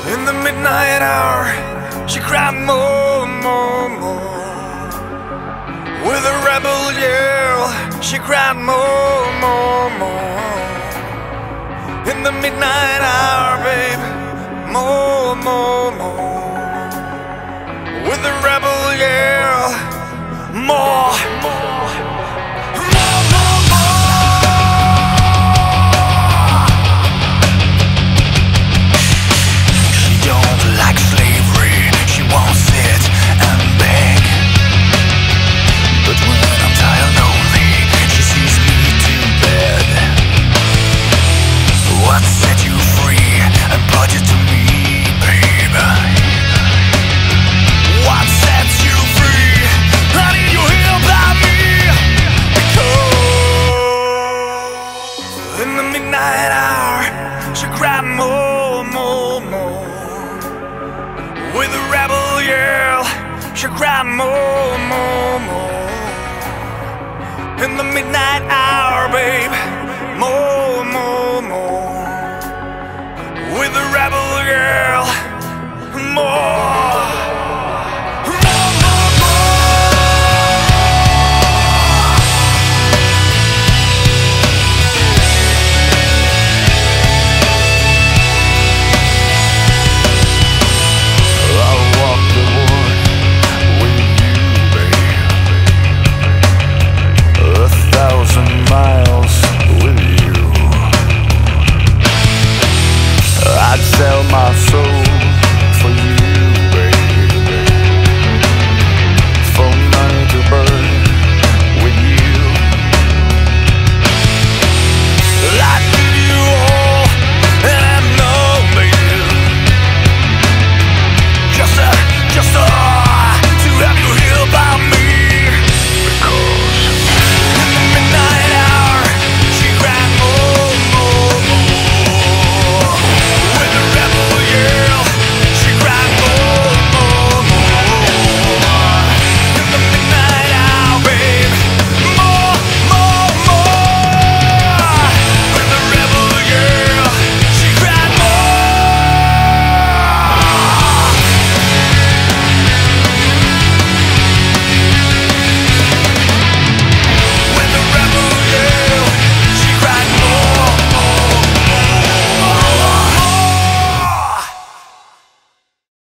In the midnight hour, she cried more, more, more. With a rebel yell, she cried more, more, more. In the midnight hour, babe, more, more, more. With a rebel yell, more, more, more, more, more. She don't like slavery, she won't sit and beg. But when I'm tired lonely, she sees me to bed. What set you free and brought you to me, babe? What sets you free? I need you here by me. Because in the midnight hour, she cried more, more, more. With a rebel yell, she cried more, more, more. In the midnight hour,